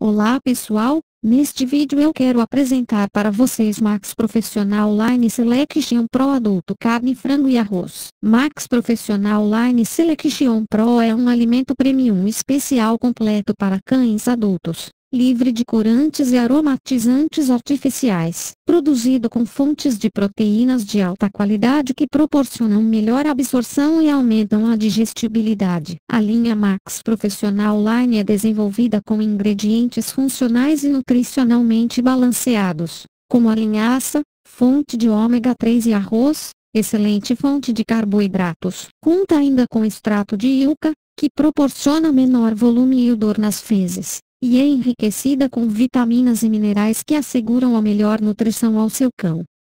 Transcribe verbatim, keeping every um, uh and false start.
Olá pessoal, neste vídeo eu quero apresentar para vocês Max Professional Line Selection Pro Adulto Carne, Frango e Arroz. Max Professional Line Selection Pro é um alimento premium especial completo para cães adultos, livre de corantes e aromatizantes artificiais, produzido com fontes de proteínas de alta qualidade que proporcionam melhor absorção e aumentam a digestibilidade. A linha Max Professional Line é desenvolvida com ingredientes funcionais e nutricionalmente balanceados, como a linhaça, fonte de ômega três e arroz, excelente fonte de carboidratos. Conta ainda com extrato de yucca, que proporciona menor volume e odor nas fezes, e é enriquecida com vitaminas e minerais que asseguram a melhor nutrição ao seu cão.